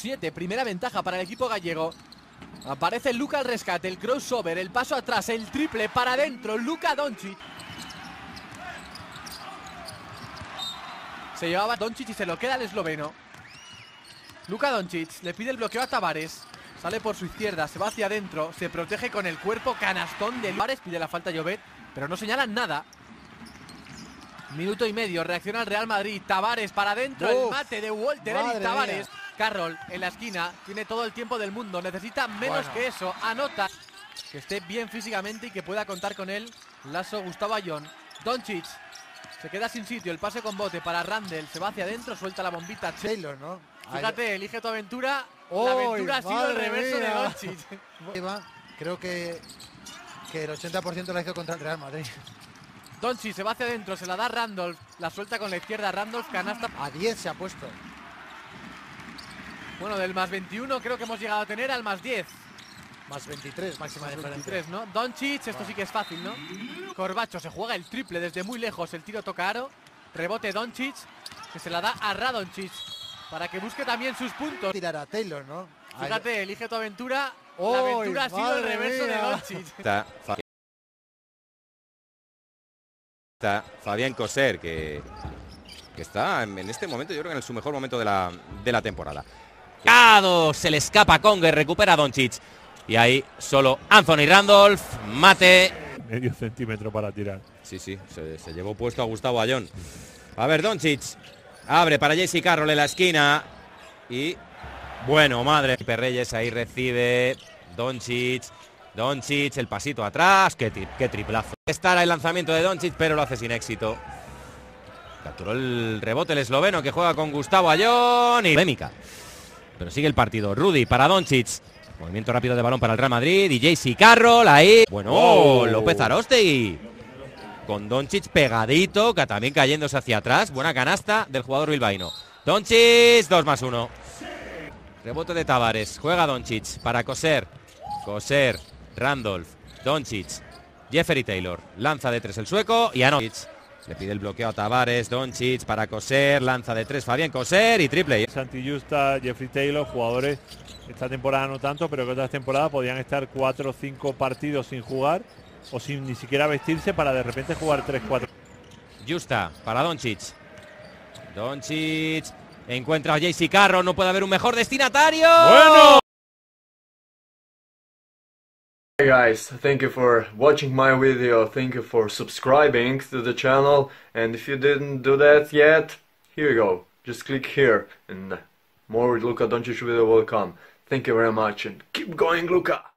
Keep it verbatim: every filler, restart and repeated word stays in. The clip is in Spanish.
siete, primera ventaja para el equipo gallego. Aparece Luka al rescate, el crossover, el paso atrás, el triple para adentro, Luka Doncic. Se llevaba Doncic y se lo queda el esloveno. Luka Doncic le pide el bloqueo a Tavares. Sale por su izquierda, se va hacia adentro, se protege con el cuerpo, canastón de Tavares, pide la falta a Llobet, pero no señalan nada. Minuto y medio, reacciona el Real Madrid, Tavares para adentro, el mate de Walter Ellis Tavares. Carroll en la esquina, tiene todo el tiempo del mundo, necesita menos bueno. que eso, anota. Que esté bien físicamente y que pueda contar con él Lasso Gustavo Ayón. Doncic se queda sin sitio, el pase con bote para Randle, se va hacia adentro, suelta la bombita Taylor, ¿no? Fíjate, elige tu aventura. Oh, la aventura ha sido el reverso mía. de Doncic. Creo que, que el ochenta por ciento la hizo contra el Real Madrid. Doncic se va hacia adentro, se la da Randolph, la suelta con la izquierda, Randolph, canasta. A diez se ha puesto. Bueno, del más veintiuno creo que hemos llegado a tener al más diez. Más veintitrés, máxima más diferencia. veintitrés, ¿no? Doncic, esto bueno. sí que es fácil, ¿no? Corbacho se juega el triple desde muy lejos, el tiro toca aro. Rebote Doncic, que se la da a Radoncic para que busque también sus puntos. Tirar a Taylor, ¿no? Fíjate, elige tu aventura. La aventura ha sido el reverso mía. de Doncic. Está, está Fabián Coser, que, que está en este momento, yo creo que en su mejor momento de la, de la temporada. Se le escapa Conger, recupera Doncic. Y ahí solo Anthony Randolph, mate. Medio centímetro para tirar. Sí, sí, se, se llevó puesto a Gustavo Ayón. A ver, Doncic abre para J C Carroll en la esquina. Y bueno, madre. Reyes ahí recibe. Doncic. Doncic, el pasito atrás. Qué, tri qué triplazo. Estará el lanzamiento de Doncic, pero lo hace sin éxito. Capturó el rebote el esloveno que juega con Gustavo Ayón. Y polémica. Pero sigue el partido. Rudy para Doncic. Movimiento rápido de balón para el Real Madrid. Y J C Carroll ahí. Bueno, oh. López Aróstegui. Con Doncic pegadito, que también cayéndose hacia atrás. Buena canasta del jugador bilbaíno. Doncic, dos más uno. Rebote de Tavares. Juega Doncic para Coser. Coser, Randolph, Doncic, Jeffrey Taylor. Lanza de tres el sueco y anoche. Le pide el bloqueo a Tavares. Doncic para Coser. Lanza de tres Fabián Coser y triple. Santi Justa, Jeffrey Taylor, jugadores esta temporada no tanto, pero que otras temporadas podían estar cuatro o cinco partidos sin jugar o sin ni siquiera vestirse para de repente jugar tres cuatro. Justa para Doncic. Doncic encuentra a J C Carroll, no puede haber un mejor destinatario. ¡Bueno! Hey guys, thank you for watching my video, thank you for subscribing to the channel, and if you didn't do that yet, here you go, just click here and more Luka Doncic video will come. Thank you very much and keep going, Luka!